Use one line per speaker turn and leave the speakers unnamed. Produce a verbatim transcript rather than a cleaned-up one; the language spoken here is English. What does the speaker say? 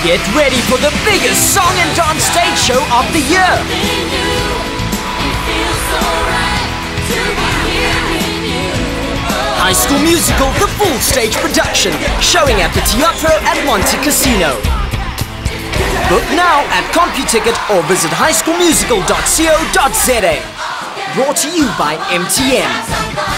Get ready for the biggest song and dance stage show of the year. High School Musical, the full stage production, showing at the Teatro at Monte Casino. Book now at CompuTicket or visit high school musical dot co dot za. Brought to you by M T N.